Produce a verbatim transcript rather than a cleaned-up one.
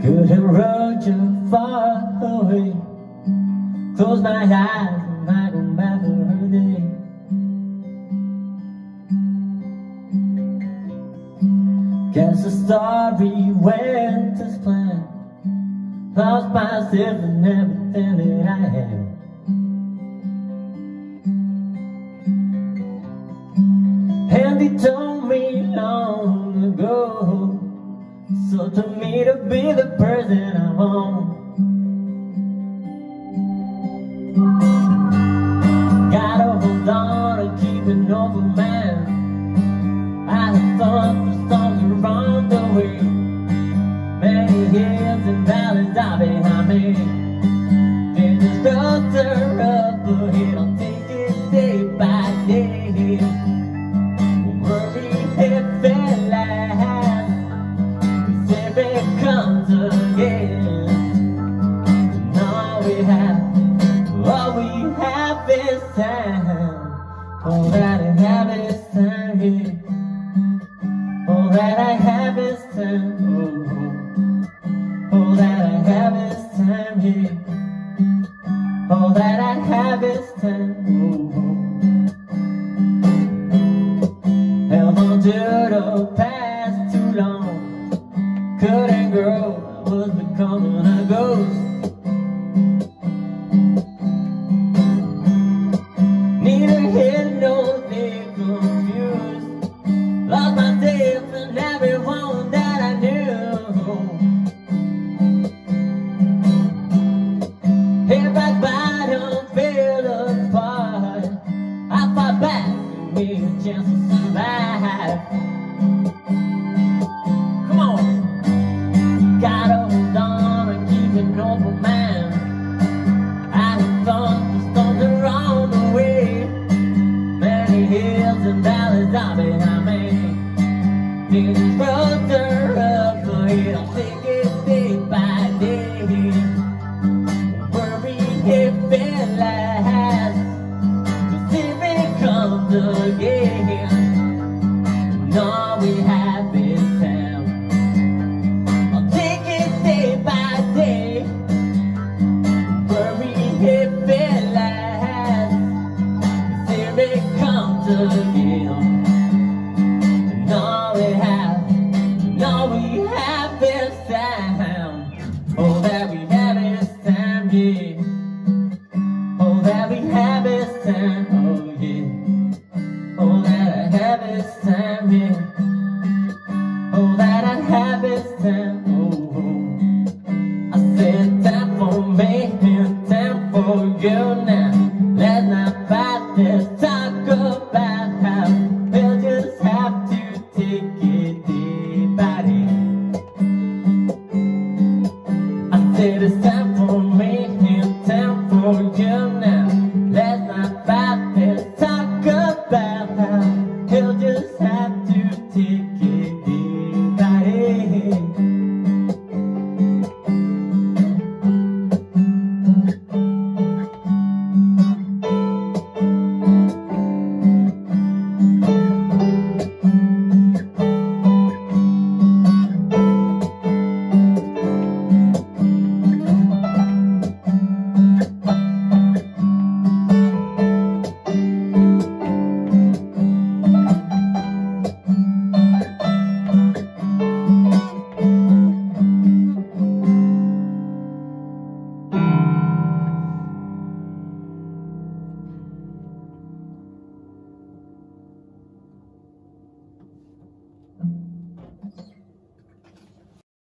Couldn't run too far away. Close my eyes and I go back for her day. Guess the story went as planned. Lost myself in everything that I had. And he told me long ago, so to me to be the person I'm on. Gotta hold on and keep an open mind. I have thought the storms around the way. Many hills and valleys are behind me. There's a shelter up ahead. I'll take it day by day. Worry if it lasts, 'cause if it comes again, and all we have, all we have is time. All that I have is time, yeah. All that I have is time. Oh, all that I have is time, yeah. All that I have is time. Oh, held on to the past too long. Couldn't grow, I was becoming a ghost. Neither hid nor they confused. Lost myself and everyone that I knew. Hit back bottom, fell apart. I fought back and gave a chance to survive. Come on. Gotta hold on and keep an open mind. I have thought the storms around the way. Many hills and valleys are behind me. There's a further up ahead. I'll take it day by day. Worry if it lasts, 'cause if it comes again, and all we have is time. I'll take it day by day. Worry if it lasts, 'cause if it comes again, and all we have, and all we have is time. All that we have is time, yeah. All that we have is time, oh yeah. All that I have is time, yeah. All that I have is time, oh, oh. I said time for me and time for you now. Let's not fight, let's talk about how we'll just have to take it day by day. I said it's time for me and time for you now. Let's not fight, let's talk about how we'll just have to take it day by day.